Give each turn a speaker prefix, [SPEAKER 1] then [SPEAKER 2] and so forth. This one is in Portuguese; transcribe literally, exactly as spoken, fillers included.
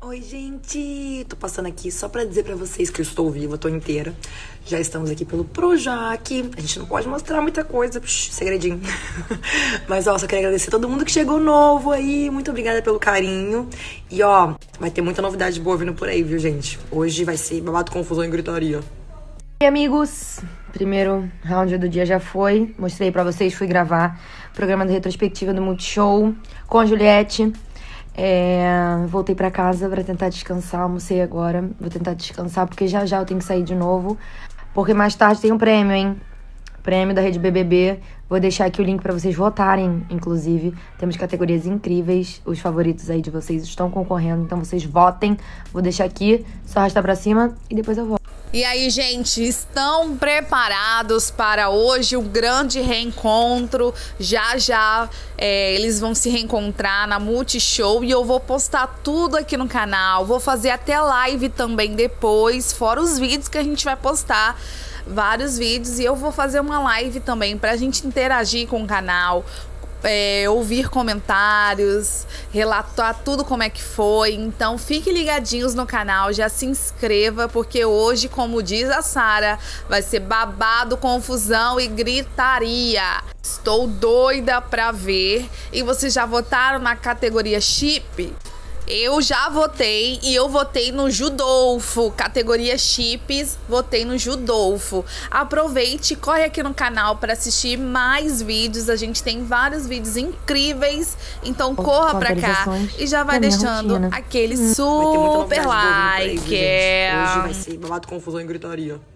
[SPEAKER 1] Oi, gente! Tô passando aqui só pra dizer pra vocês que eu estou viva, tô inteira. Já estamos aqui pelo Projac. A gente não pode mostrar muita coisa, psh, segredinho. Mas, ó, só queria agradecer a todo mundo que chegou novo aí. Muito obrigada pelo carinho. E, ó, vai ter muita novidade boa vindo por aí, viu, gente? Hoje vai ser babado, confusão e gritaria.
[SPEAKER 2] E amigos, primeiro round do dia já foi. Mostrei pra vocês, fui gravar o programa de retrospectiva do Multishow com a Juliette. É, voltei pra casa pra tentar descansar, almocei agora. Vou tentar descansar porque já já eu tenho que sair de novo. Porque mais tarde tem um prêmio, hein? Prêmio da Rede B B B. Vou deixar aqui o link pra vocês votarem, inclusive. Temos categorias incríveis. Os favoritos aí de vocês estão concorrendo, então vocês votem. Vou deixar aqui, só arrastar pra cima e depois eu volto.
[SPEAKER 3] E aí, gente, estão preparados para hoje o grande reencontro? Já já é, eles vão se reencontrar na Multishow e eu vou postar tudo aqui no canal. Vou fazer até live também depois, fora os vídeos que a gente vai postar. Vários vídeos, e eu vou fazer uma live também pra gente interagir com o canal. É, ouvir comentários, relatar tudo como é que foi. Então fiquem ligadinhos no canal, já se inscreva, porque hoje, como diz a Sara, vai ser babado, confusão e gritaria. Estou doida pra ver. E vocês já votaram na categoria chip? Eu já votei e eu votei no Judolfo, categoria chips, votei no Judolfo. Aproveite, corre aqui no canal para assistir mais vídeos, a gente tem vários vídeos incríveis, então corra pra cá e já vai deixando aquele super like.
[SPEAKER 1] Hoje vai ser babado, confusão e gritaria.